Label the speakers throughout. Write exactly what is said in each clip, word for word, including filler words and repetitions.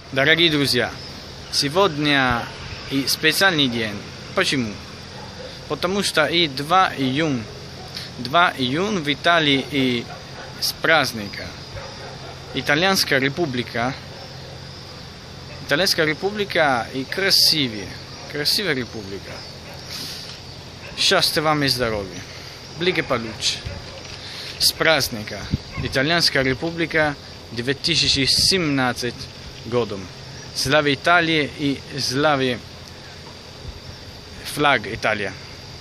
Speaker 1: Дорогие друзья, сегодня и специальный день. Почему? Потому что и два июня, два июня в Италии и с праздника. Итальянская республика, Итальянская республика и красивее, красивая республика. Счастья вам и здоровья. Благополучия. С праздника. Итальянская республика две тысячи семнадцатым годом. Слава Italia e слава Flag Italia.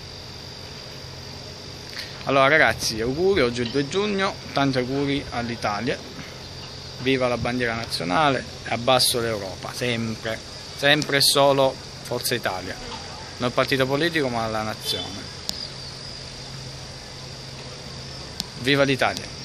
Speaker 1: Allora ragazzi, auguri, oggi è il due giugno, tanti auguri all'Italia, viva la bandiera nazionale e abbasso l'Europa, sempre, sempre e solo Forza Italia, non il partito politico ma la nazione. Viva l'Italia!